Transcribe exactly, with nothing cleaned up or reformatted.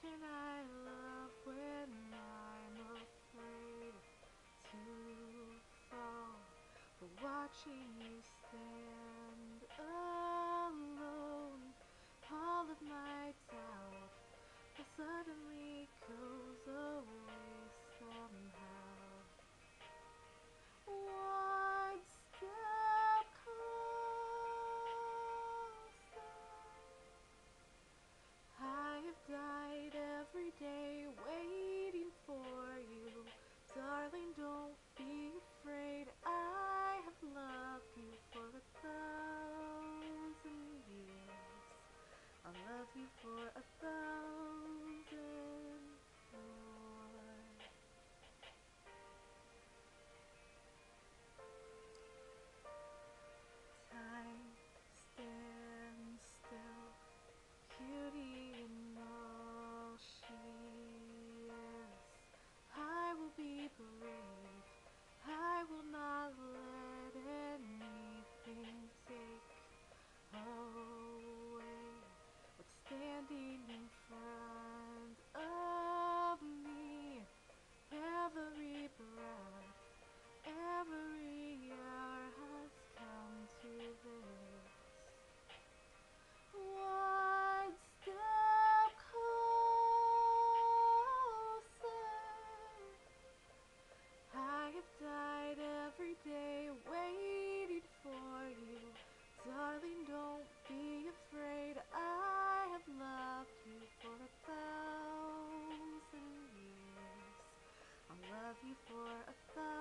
And I love when I'm afraid to fall, but watching you stand alone, all of my doubt suddenly goes away somehow. One step closer. I have died every day waiting for you. Darling, don't be afraid. I have loved you for a thousand years. I'll love you for a thousand more. Time stands still, beauty in all she is. I will be brave, I will not let anything take away what's standing in front of me. Every breath, every hour has come to this. One step closer. I have died every day waiting for you. Darling, don't be afraid. I have loved you for a thousand years. I'll love you for a thousand